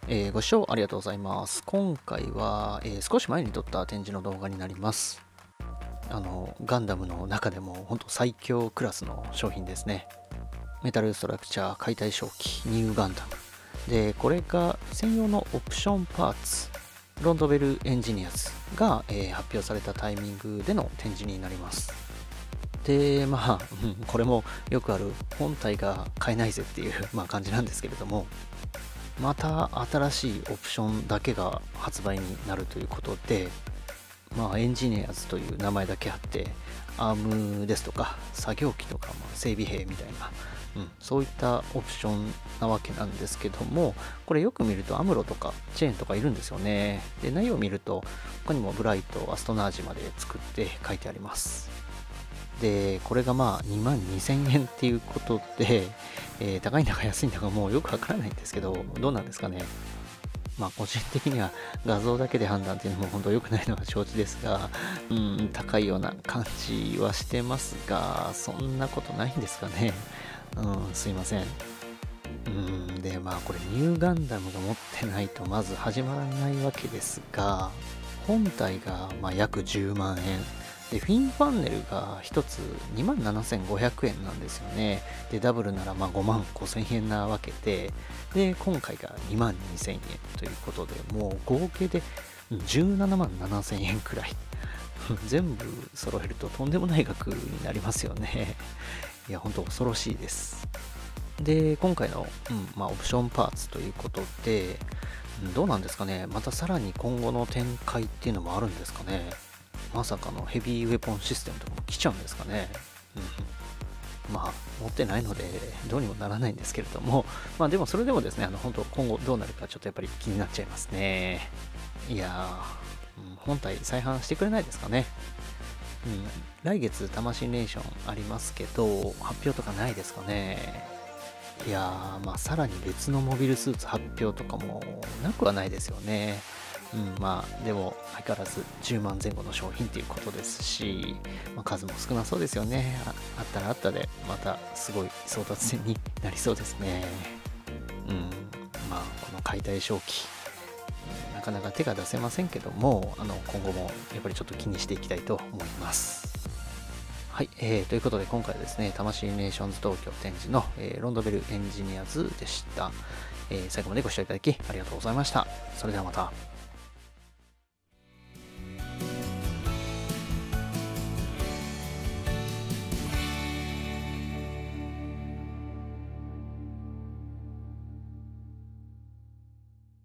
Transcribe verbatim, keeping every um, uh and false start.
えーご視聴ありがとうございます。今回は、えー少し前に撮った展示の動画になります。あの、ガンダムの中でも本当最強クラスの商品ですね。メタルストラクチャー解体正気ニューガンダム。で、これが専用のオプションパーツ、ロンドベルエンジニアズが、えー発表されたタイミングでの展示になります。で、まあ、うんこれもよくある本体が買えないぜっていう、まあ、感じなんですけれども、また新しいオプションだけが発売になるということで、まあ、エンジニアーズという名前だけあって、アームですとか作業機とか、まあ、整備兵みたいな、うん、そういったオプションなわけなんですけども、これよく見るとアムロとかチェーンとかいるんですよね。で、内容を見ると他にもブライト、アストナージまで作って書いてあります。で、これがまあにまんにせんえんっていうことで、えー高いんだか安いんだかもうよくわからないんですけど、どうなんですかね。まあ個人的には画像だけで判断っていうのも本当良くないのは承知ですが、うん、高いような感じはしてますが、そんなことないんですかね。うん、すいません。うん、で、まあこれニューガンダムが持ってないとまず始まらないわけですが、本体がまあ約じゅうまんえん。で、フィンパネルがひとつにまんななせんごひゃくえんなんですよね。で、ダブルならまあごまんごせんえんなわけで、で、今回がにまんにせんえんということで、もう合計でじゅうななまんななせんえんくらい。全部揃えるととんでもない額になりますよね。いや、ほんと恐ろしいです。で、今回の、うんまあ、オプションパーツということで、うんどうなんですかね。またさらに今後の展開っていうのもあるんですかね。まさかのヘビーウェポンシステムとかも来ちゃうんですかね。うん、まあ、持ってないのでどうにもならないんですけれども、まあでもそれでもですね、あの本当今後どうなるかちょっとやっぱり気になっちゃいますね。いやー、うん本体再販してくれないですかね。うん、来月魂ネーションありますけど、発表とかないですかね。いやー、まあ、さらに別のモビルスーツ発表とかもなくはないですよね。うん、まあ、でも、相変わらずじゅうまんぜん後の商品っていうことですし、まあ、数も少なそうですよね。ああったらあったで、またすごい争奪戦になりそうですね。うん、まあ、この解体正気、なかなか手が出せませんけども、あの今後もやっぱりちょっと気にしていきたいと思います。はい、えー、ということで今回はですね、魂ネーションズ東京展示の、えーロンドベルエンジニアズでした、えー最後までご視聴いただきありがとうございました。それではまた。